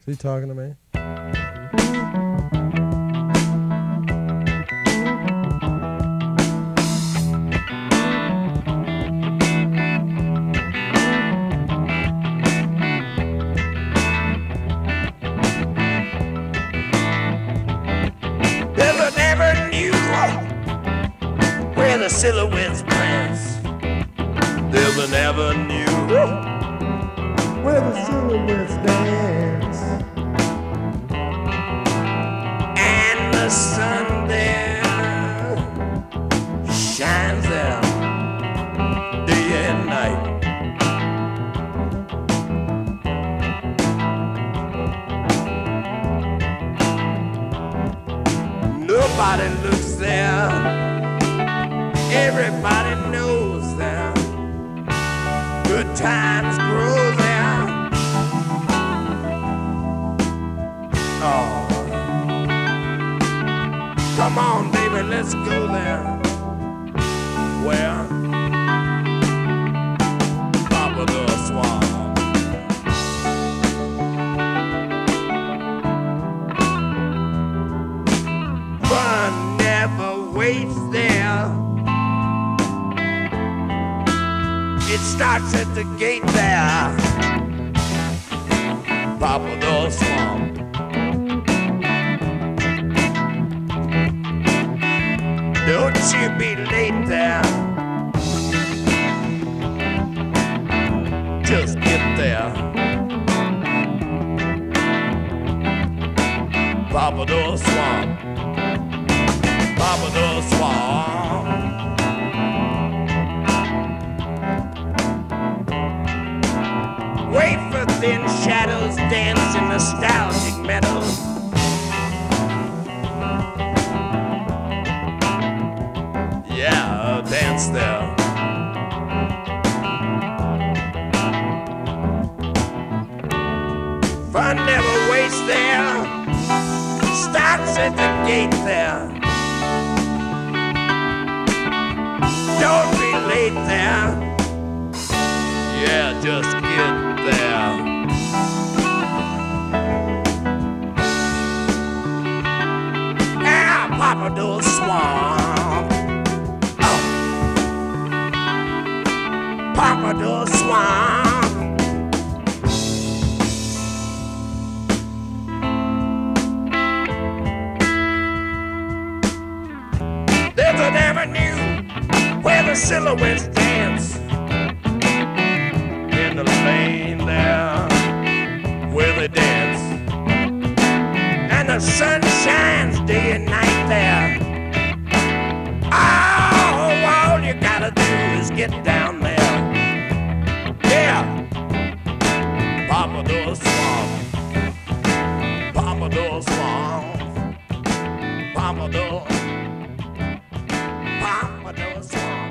She talking to me? Never, never knew where the silhouettes dance. Never, never knew Where the silhouettes dance. and the sun there shines there day and night. Nobody looks there, everybody knows there. Good times grow there. Oh, come on, baby, let's go there. Where Papa the Swamp. Fun never waits there. It starts at the gate there. Papa the Swamp. Don't you be late there. Just get there. Papa the Swamp. Papa the Swamp. Wait for thin shadows dance in nostalgic meadows. Yeah, dance there. Fun never waits there. Starts at the gate there. Don't be late there. Yeah, just get there. Ah, Papa the Swamp. Oh. Papa the Swamp. There's an avenue where the silhouettes dance. In the lane there where they dance. And the sun shines day and night there. Oh, all you gotta do is get down there. Yeah, Papa the Swamp. Papa the Swamp. Papa the Swamp.